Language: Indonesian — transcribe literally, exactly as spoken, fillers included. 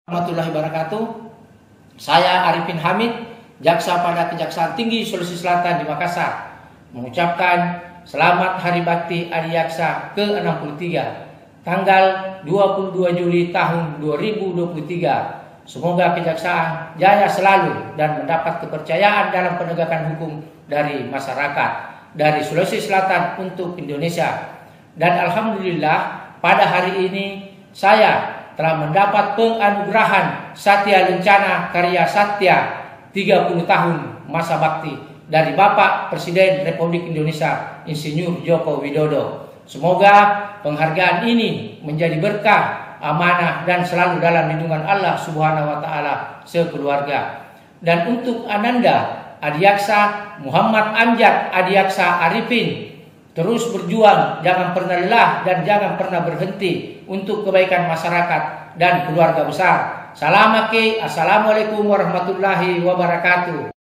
Warahmatullahi wabarakatuh. Saya Arifin Hamid, Jaksa pada Kejaksaan Tinggi Sulawesi Selatan di Makassar, mengucapkan selamat Hari Bakti Adiaksa ke enam puluh tiga, tanggal dua puluh dua Juli tahun dua ribu dua puluh tiga. Semoga Kejaksaan jaya selalu dan mendapat kepercayaan dalam penegakan hukum dari masyarakat, dari Sulawesi Selatan untuk Indonesia. Dan Alhamdulillah pada hari ini saya telah mendapat penganugerahan Satya Lencana Karya Satya tiga puluh tahun masa bakti dari Bapak Presiden Republik Indonesia Insinyur Joko Widodo. Semoga penghargaan ini menjadi berkah, amanah, dan selalu dalam lindungan Allah Subhanahu wa Ta'ala sekeluarga. Dan untuk Ananda Adiaksa Muhammad Amjad Adiaksa Arifin, terus berjuang, jangan pernah lelah dan jangan pernah berhenti untuk kebaikan masyarakat dan keluarga besar. Salamake, assalamualaikum warahmatullahi wabarakatuh.